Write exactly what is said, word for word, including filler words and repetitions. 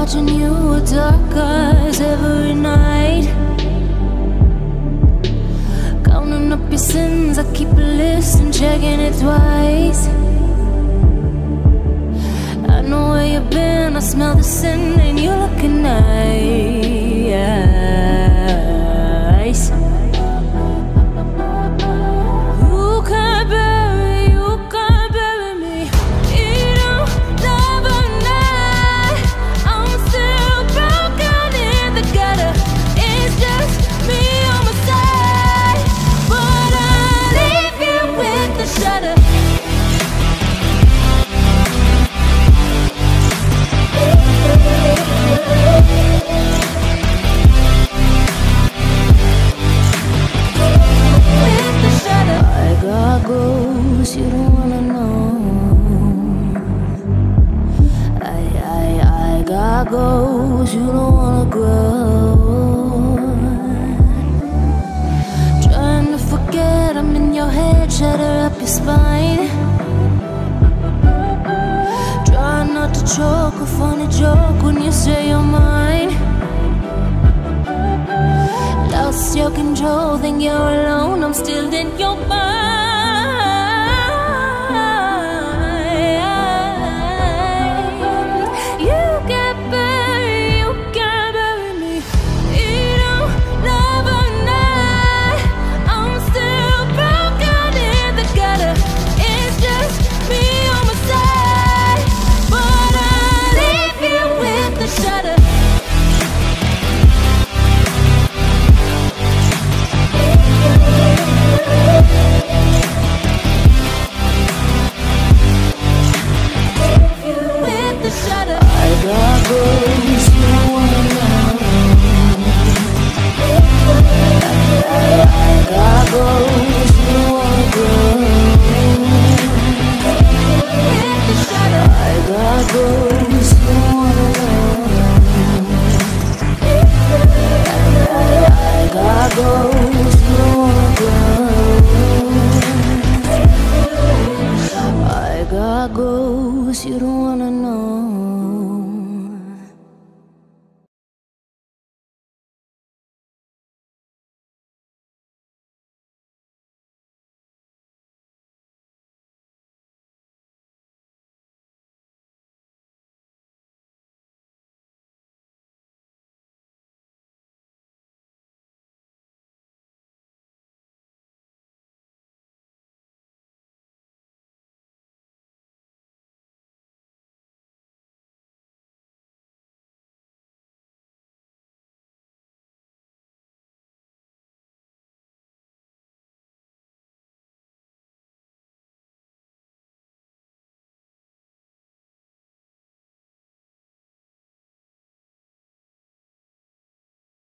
watching you with dark eyes every night, counting up your sins. I keep a list and checking it twice. I know where you've been, I smell the sin, and you're looking nice. You can't bury, you can't bury me. You don't love a night. I'm still broken in the gutter. It's just me on my side, but I leave you with the shudder. Goes, you don't wanna know. I, I, I got goals, you don't wanna grow. Trying to forget, I'm in your head, shudder up your spine. Try not to choke, a funny joke when you say you're mine. Lost your control, think you're alone, I'm still in your mind. You don't wanna know.